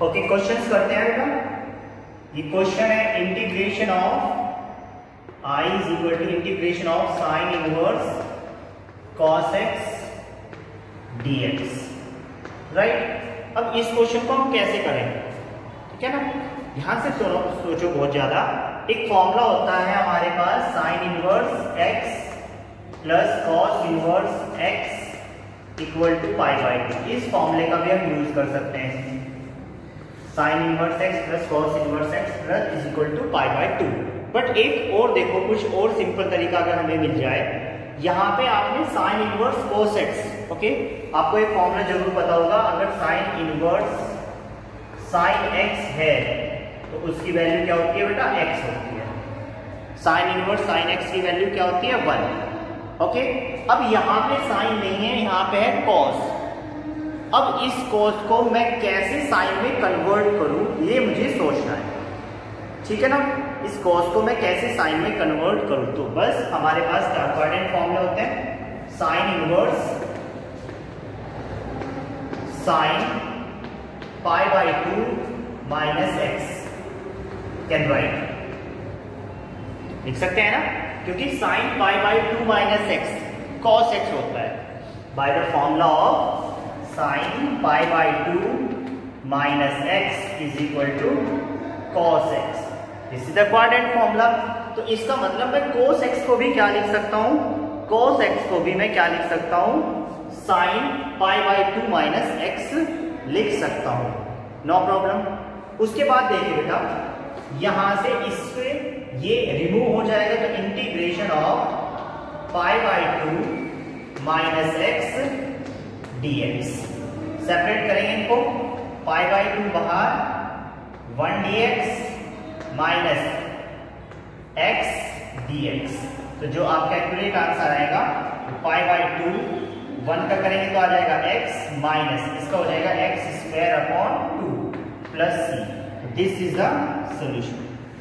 Okay, questions करते हैं बेटा। ये क्वेश्चन है integration of I is equal to integration of sine inverse cos x dx, right. अब इस क्वेश्चन को हम कैसे करें, ठीक है ना, ध्यान से सोचो बहुत ज्यादा। एक फॉर्मूला होता है हमारे पास sine inverse x plus cos inverse x equal to pi by two. इस फॉर्मूले का भी हम यूज कर सकते हैं, sine inverse x plus cos inverse x plus is equal to pi by two. But एक और देखो, कुछ और सिंपल तरीका अगर हमें मिल जाए, यहाँ पे आपने sine inverse cos x, okay, आपको एक फॉर्मूला जरूर पता होगा। अगर साइन इनवर्स साइन x है तो उसकी वैल्यू क्या होती है बेटा, x होती है। साइन इनवर्स साइन x की वैल्यू क्या होती है, 1, ओके। अब यहाँ पे साइन नहीं है, यहाँ पे है cos। अब इस cos को मैं कैसे साइन में कन्वर्ट करूं, ये मुझे सोचना है, ठीक है ना। इस cos को मैं कैसे साइन में कन्वर्ट करूं, तो बस हमारे पास क्या कोऑर्डिनेट फॉर्मूले होते हैं, sine inverse sine pi by 2 minus x, can right, लिख सकते हैं ना, क्योंकि sine pi by 2 minus x cos x होता है। By the formula of sine pi by 2 minus x is equal to cos x, this is the coordinate formula. तो इसका मतलब मैं cos x को भी क्या लिख सकता हूं, cos x को भी मैं क्या लिख सकता हूं, sine pi by 2 minus x लिख सकता हूं, नो प्रॉब्लम। उसके बाद देखिए बेटा, यहां से इससे ये रिमूव हो जाएगा, तो integration of pi by 2 minus x dx, separate करेंगे इनको, पाई बाई 2 बाहर, 1 dx माइनस x dx। तो जो आपका एक्यूरेट आंसर आएगा, पाई बाई 2 1 का करेंगे तो आ जाएगा x माइनस इसका हो जाएगा x square upon 2 plus c। This is the solution,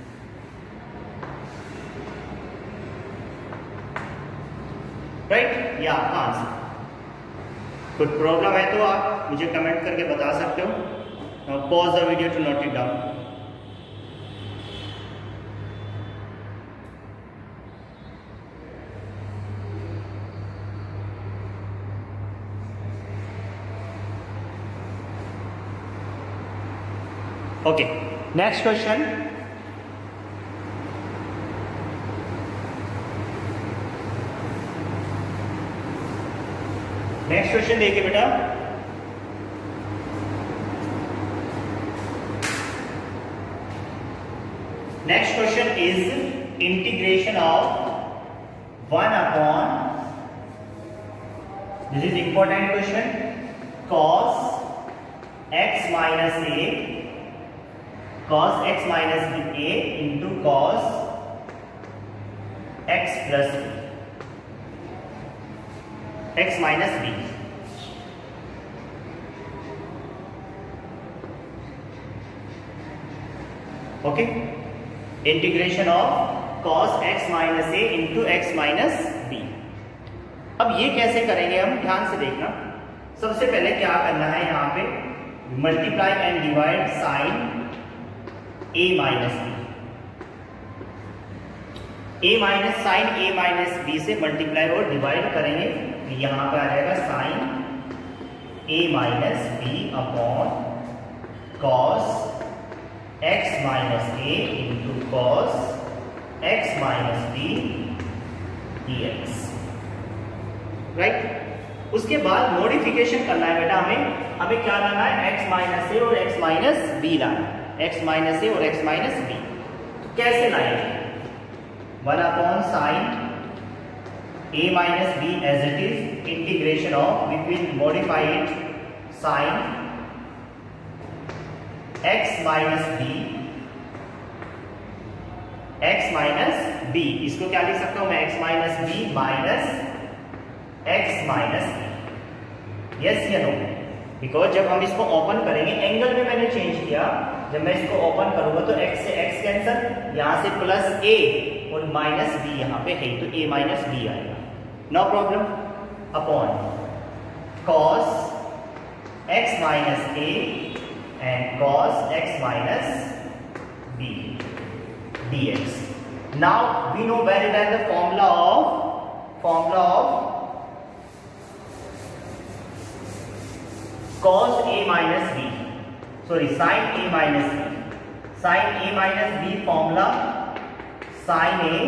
right, या आपका आंसर। कोई प्रॉब्लम है तो आप मुझे कमेंट करके बता सकते हो। Pause the video to note it down. Okay, next question. Next question देखिए बेटा, next question is integration of 1 upon, this is important question, cos x minus a, cos x minus a into cos x plus x minus b। Okay, integration of cos x minus a into x minus b। अब ये कैसे करेंगे हम, ध्यान से देखना। सबसे पहले क्या करना है, यहाँ पे multiply and divide sine a minus b, a minus sine a minus b से मल्टीप्लाई और डिवाइड करेंगे, यहां पे आ जाएगा sine a minus b upon cos x minus a into cos x minus b dx, right. उसके बाद modification करना है बेटा, हमें क्या लाना है, x माइनस a और x माइनस b लाना है, x माइनस a और x माइनस b। तो कैसे लाएंगे, 1 upon sine a minus b as it is, integration of, we will modify it, sine x minus b, इसको क्या लिख सकता हूं मैं, x minus b minus x minus b, yes या नो। बिकॉज जब हम इसको ओपन करेंगे, एंगल में मैंने चेंज किया, जब मैं इसको ओपन करूंगा तो x से x कैंसल, यहां से प्लस a और माइनस b यहाँ पे है, तो a माइनस b आएगा, no problem, upon cos x minus a and cos x minus b dx. Now we know very well the formula of cos a minus b, sorry, sin a minus b. Sin a minus b formula, sin a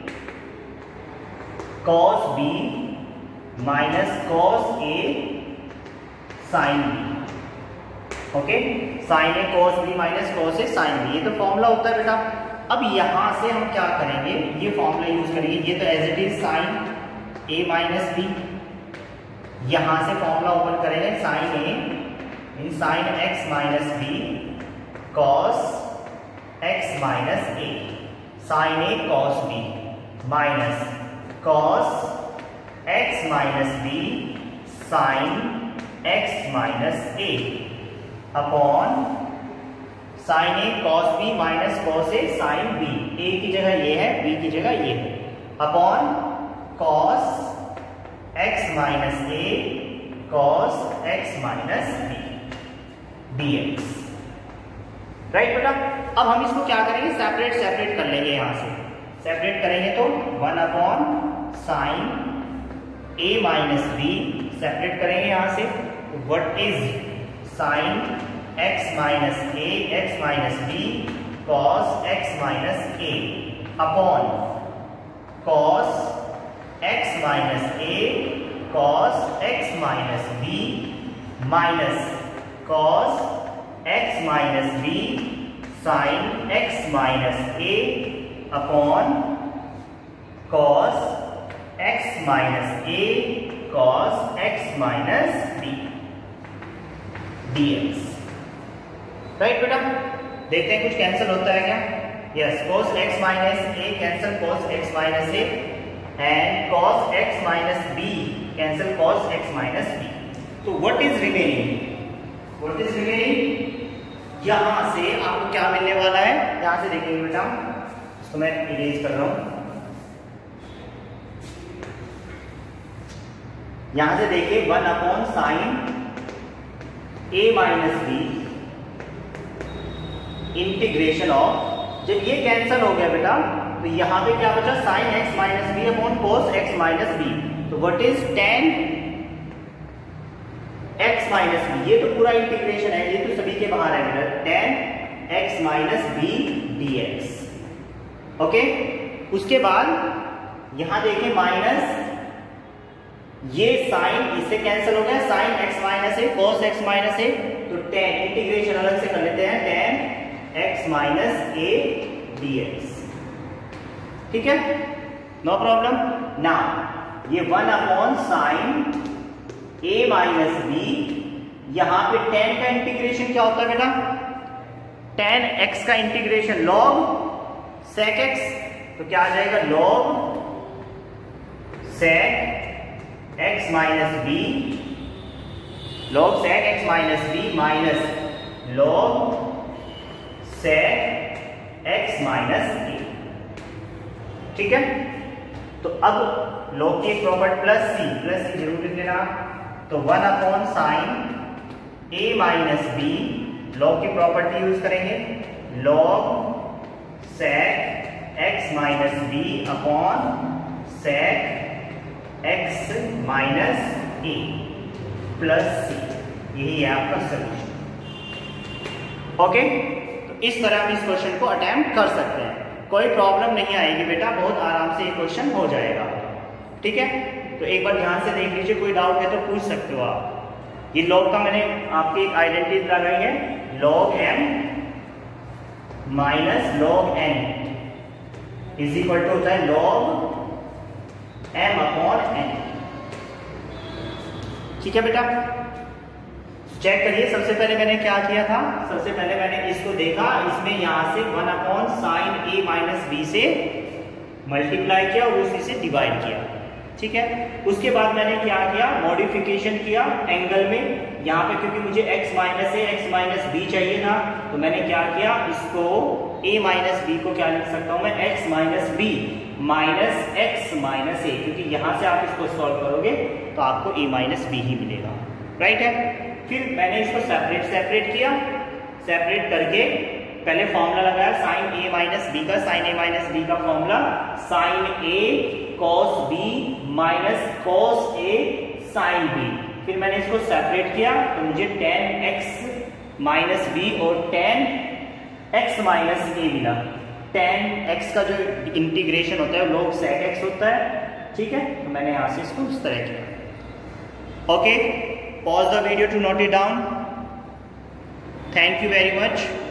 cos b minus cos a sin b. Okay, sin a cos b minus cos a sin b, ये तो formula होता है बेटा। अब यहां से हम क्या करेंगे, ये फॉर्मूला यूज करेंगे। ये तो as it is sin a minus b, यहां से फॉर्मूला ओपन करेंगे sin a in sin x minus b cos x minus a, sin a cos b minus cos x minus b sin x minus a upon sin a cos b minus cos a sin b, a की जगह ये है, b की जगह ये है, upon cos x minus a cos x minus b dx। Right बेटा, अब हम इसको क्या करेंगे, सेपरेट कर लेंगे। यहां से सेपरेट करेंगे तो 1 upon sine a minus b, separate करेंगे यहां से, what is sine x minus a x minus b cos x minus a upon cos x minus a cos x minus b minus cos x minus b sin x minus a upon cos x minus a cos x minus b dx। Right बेटा, देखते हैं कुछ cancel होता है क्या। Yes, cos x minus a cancel cos x minus a and cos x minus b cancel cos x minus b। तो what is remaining, यहां से आपको क्या मिलने वाला है, यहां से देखेंगे बेटा, इसको मैं इरेज कर रहा हूं। यहां से देखिए 1 upon sine a minus b integration of, जब ये कैंसिल हो गया बेटा तो यहां पे क्या बचा, sine x minus b upon cos x minus b. तो what is tan x minus b, ये तो पूरा इंटीग्रेशन है, ये तो सभी के बाहर है बेटा, tan x minus b dx। Okay, उसके बाद यहां देखें माइनस, ये साइन इससे कैंसिल हो गया, sine x minus a cos x minus a, तो tan इंटीग्रेशन अलग से कर लेते हैं, tan x minus a dx। ठीक है, नो प्रॉब्लम। नाउ ये 1 upon sine a minus b, यहां पे tan का इंटीग्रेशन क्या होता है बेटा, tan x का इंटीग्रेशन log sec x, तो क्या आ जाएगा log sec x minus b, log sec x minus b minus log sec x minus a। ठीक है, तो अब log की प्रॉपर्टी प्लस सी जरूर लिख लेना। तो 1 upon sine a minus b, log की प्रॉपर्टी यूज करेंगे, log sec x minus b upon sec x minus a plus C, यही है आपका सोल्यूशन। ओके, तो इस तरह हम इस क्वेश्चन को अटेम्प्ट कर सकते हैं, कोई प्रॉब्लम नहीं आएगी बेटा, बहुत आराम से ये क्वेश्चन हो जाएगा। ठीक है, तो एक बार ध्यान से देख लीजिए, कोई डाउट है तो पूछ सकते हो आप। ये log का मैंने आपकी एक आइडेंटिटी लगाई है, log m minus log n is equal to होता है log m अपॉन n। ठीक है बेटा, चेक करिए। सबसे पहले मैंने क्या किया था, सबसे पहले मैंने इसको देखा, इसमें यहां से 1 upon sine a minus b से मल्टीप्लाई किया और उसी से डिवाइड किया। ठीक है, उसके बाद मैंने क्या किया, मॉडिफिकेशन किया एंगल में, यहाँ पे क्योंकि मुझे x minus a x minus b चाहिए था, तो मैंने क्या किया, इसको a माइनस b को क्या लिख सकता हूं मैं, x minus b minus x minus a, क्योंकि यहां से आप इसको सॉल्व करोगे तो आपको a माइनस b ही मिलेगा। राइट है, फिर मैंने इसको सेपरेट किया, सेपरेट करके पहले फॉर्मूला लगाया साइन ए माइनस बी का। साइन ए माइनस बी का formula sine A cos B minus cos A sine B. फिर मैंने इसको सेपरेट किया तो मुझे tan x माइनस बी और tan x माइनस ए मिला। tan x का जो इंटीग्रेशन होता है log sec x होता है, ठीक है। तो मैंने यहां से इसको इस तरह किया। Okay, pause the video to note it down. Thank you very much.